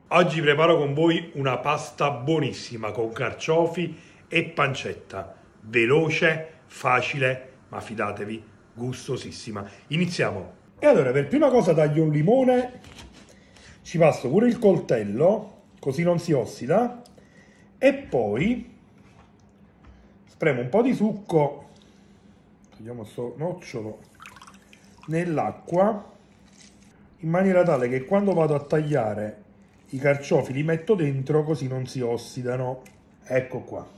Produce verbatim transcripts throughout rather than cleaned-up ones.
Oggi preparo con voi una pasta buonissima con carciofi e pancetta, veloce, facile, ma fidatevi, gustosissima. Iniziamo. E allora, per prima cosa taglio un limone, ci passo pure il coltello, così non si ossida, e poi spremo un po' di succo, togliamo sto nocciolo, nell'acqua, in maniera tale che quando vado a tagliare i carciofi li metto dentro, così non si ossidano. Ecco qua.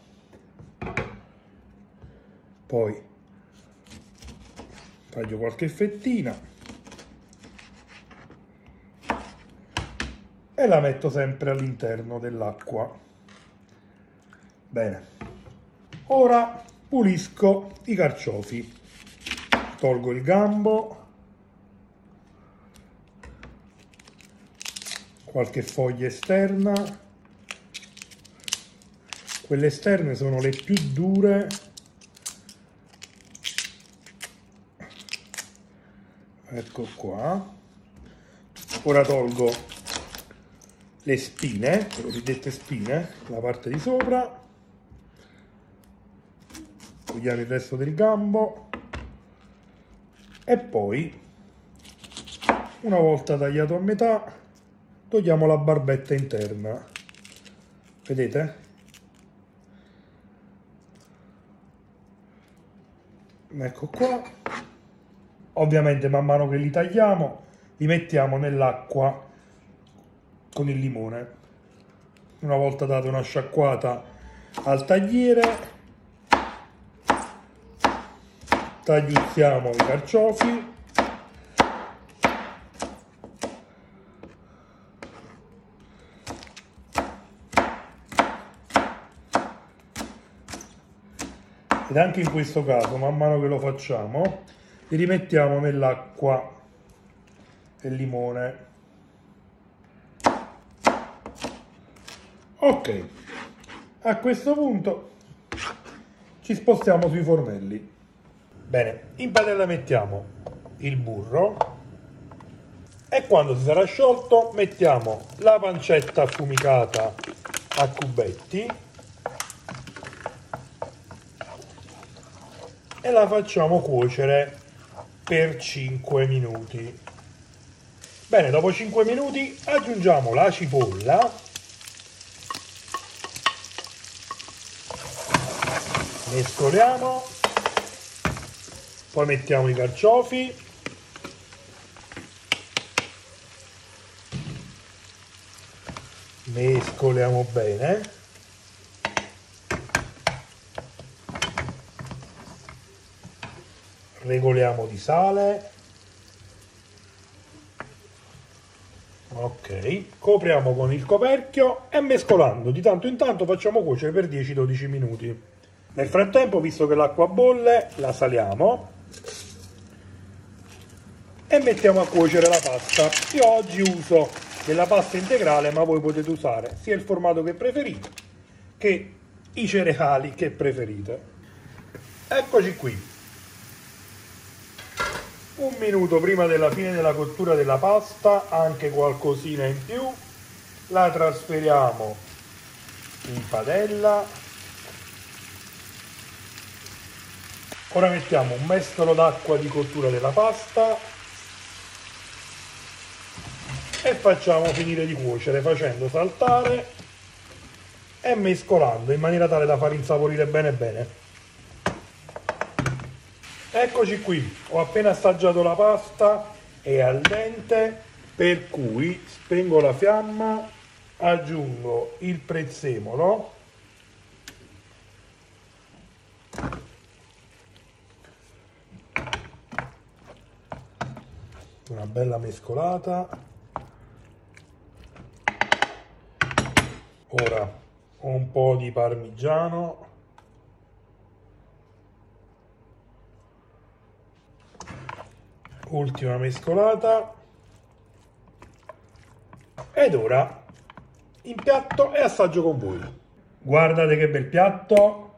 Poi taglio qualche fettina e la metto sempre all'interno dell'acqua. Bene. Ora pulisco i carciofi. Tolgo il gambo, qualche foglia esterna. Quelle esterne sono le più dure. Ecco qua. Ora tolgo le spine, le cosiddette spine, la parte di sopra. Togliamo il resto del gambo. E poi, una volta tagliato a metà, togliamo la barbetta interna. Vedete? Ecco qua. Ovviamente man mano che li tagliamo li mettiamo nell'acqua con il limone. Una volta data una sciacquata al tagliere, tagliuzziamo i carciofi. Ed anche in questo caso, man mano che lo facciamo, li rimettiamo nell'acqua del limone. Ok, a questo punto ci spostiamo sui fornelli. Bene, in padella mettiamo il burro e quando si sarà sciolto mettiamo la pancetta affumicata a cubetti e la facciamo cuocere per cinque minuti. Bene, dopo cinque minuti aggiungiamo la cipolla, mescoliamo, poi mettiamo i carciofi, mescoliamo bene, regoliamo di sale. Ok, copriamo con il coperchio e mescolando di tanto in tanto facciamo cuocere per dieci dodici minuti. Nel frattempo, visto che l'acqua bolle, la saliamo e mettiamo a cuocere la pasta. Io oggi uso della pasta integrale, ma voi potete usare sia il formato che preferite che i cereali che preferite. Eccoci qui. Un minuto prima della fine della cottura della pasta, anche qualcosina in più, la trasferiamo in padella. Ora mettiamo un mestolo d'acqua di cottura della pasta e facciamo finire di cuocere facendo saltare e mescolando in maniera tale da far insaporire bene bene. Eccoci qui, ho appena assaggiato la pasta, è al dente, per cui spengo la fiamma, aggiungo il prezzemolo, una bella mescolata. Ora un po' di parmigiano, ultima mescolata, ed ora impiatto e assaggio con voi. Guardate che bel piatto!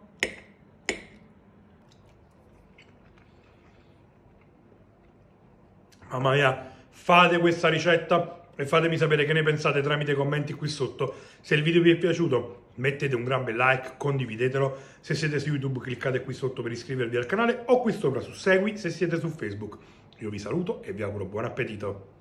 Mamma mia, fate questa ricetta e fatemi sapere che ne pensate tramite commenti qui sotto. Se il video vi è piaciuto mettete un gran bel like, condividetelo. Se siete su YouTube cliccate qui sotto per iscrivervi al canale o qui sopra su Segui se siete su Facebook. Io vi saluto e vi auguro buon appetito.